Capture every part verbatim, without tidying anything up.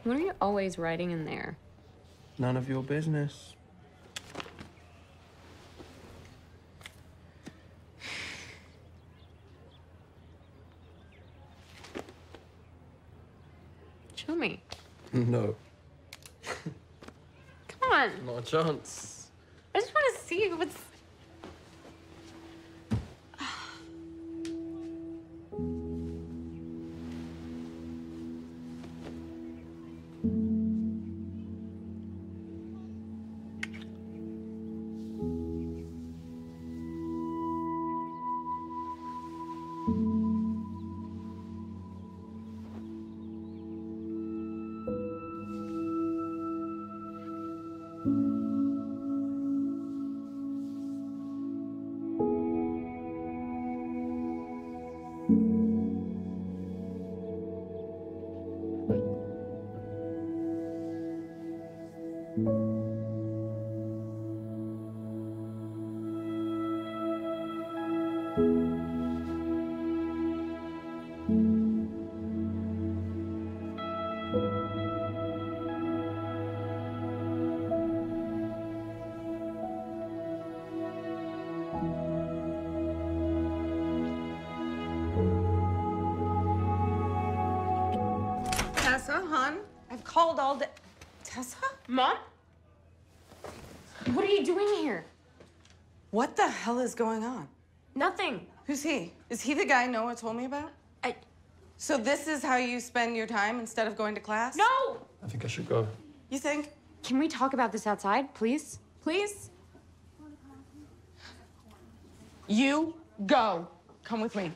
What are you always writing in there? None of your business. Show me. No. Come on. Not a chance. I just want to see what's... Tessa, hon, I've called all day. Tessa? Mom? What are you doing here? What the hell is going on? Nothing. Who's he? Is he the guy Noah told me about? I... So this is how you spend your time instead of going to class? No! I think I should go. You think? Can we talk about this outside, please? Please? You go. Come with me.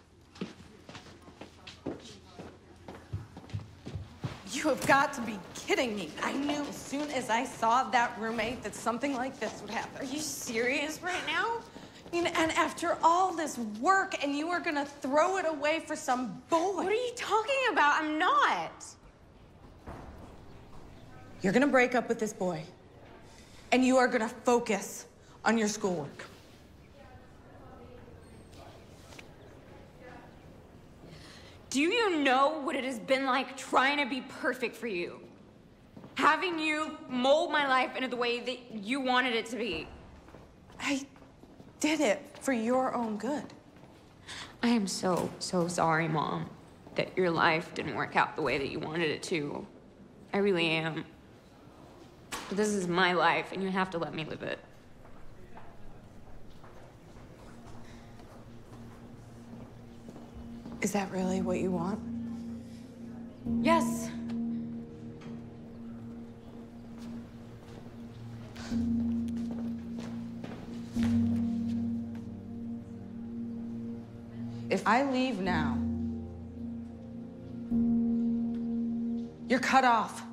You have got to be kidding me. I knew as soon as I saw that roommate that something like this would happen. Are you serious right now? I mean, and after all this work, and you are gonna throw it away for some boy. What are you talking about? I'm not. You're gonna break up with this boy, and you are gonna focus on your schoolwork. Do you know what it has been like trying to be perfect for you? Having you mold my life into the way that you wanted it to be. I did it for your own good. I am so, so sorry, Mom, that your life didn't work out the way that you wanted it to. I really am. But this is my life, and you have to let me live it. Is that really what you want? Yes. If I leave now, you're cut off.